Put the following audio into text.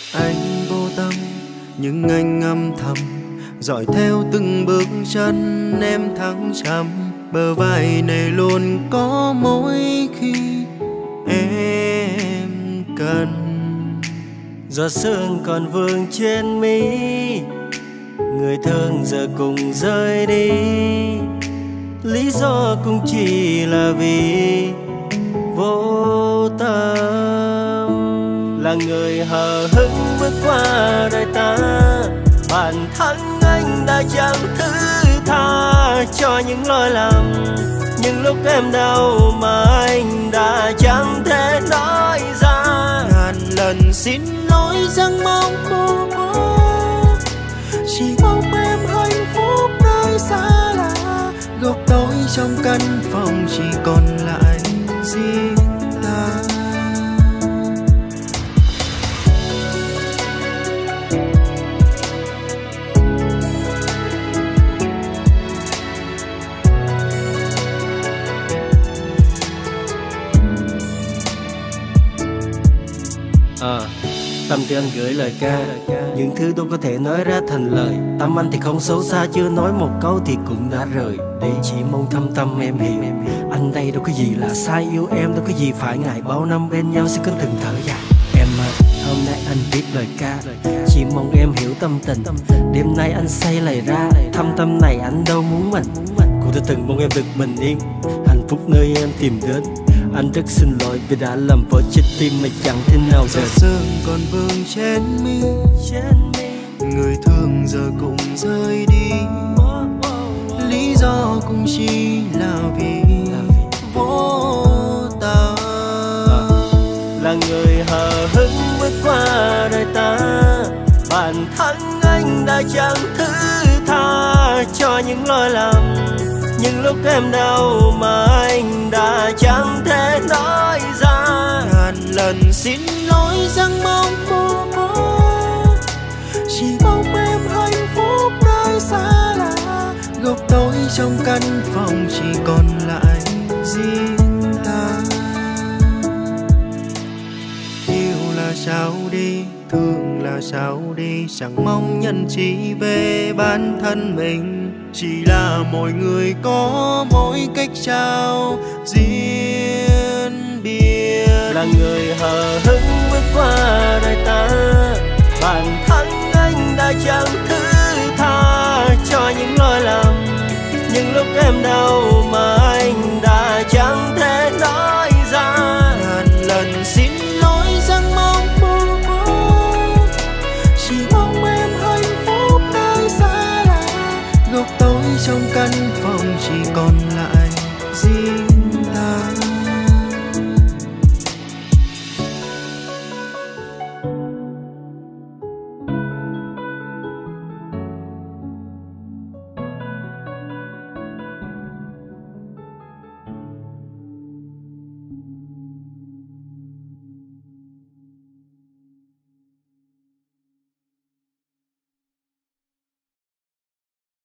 Anh vô tâm nhưng anh âm thầm dõi theo từng bước chân em thăng trầm. Bờ vai này luôn có mỗi khi em cần. Giọt sương còn vương trên mi, người thương giờ cùng rời đi. Lý do cũng chỉ là vì vô tâm. Là người hờ hững bước qua đời ta, bản thân anh đã chẳng thứ tha cho những lỗi lầm. Nhưng lúc em đau mà anh đã chẳng thể nói ra. Ngàn lần xin lỗi rằng mong cô chỉ mong em hạnh phúc nơi xa lạ. Góc tối trong căn phòng chỉ còn lại riêng ta. Tâm thì anh gửi lời ca, những thứ đâu có thể nói ra thành lời. Tâm anh thì không xấu xa, chưa nói một câu thì cũng đã rời đi. Chỉ mong thâm tâm em hiểu, anh đây đâu có gì là sai. Yêu em đâu có gì phải ngại, bao năm bên nhau sẽ có từng thở dài. Em ơi, hôm nay anh viết lời ca, chỉ mong em hiểu tâm tình. Đêm nay anh say lời ra, thâm tâm này anh đâu muốn mình. Cô đã từng mong em được bình yên, hạnh phúc nơi em tìm đến. Anh rất xin lỗi vì đã làm vỡ trái tim mà chẳng thể nào giọt sương còn vương trên mi, người thương giờ cũng rời đi. Lý do cũng chỉ là vì vô tâm. Là người hờ hững bước qua đời ta, bản thân anh đã chẳng thứ tha cho những lỗi lầm. Nhưng lúc em đau mà anh đã chẳng thể nói ra. Ngàn lần xin lỗi rằng mong cô chỉ mong em hạnh phúc nơi xa lạ. Góc tối trong căn phòng chỉ còn lại riêng ta. Yêu là sao đi, thương là sao đi, chẳng mong nhận chỉ về bản thân mình. Chỉ là mỗi người có mỗi cách trao riêng biệt. Là người hờ hững bước qua đời ta,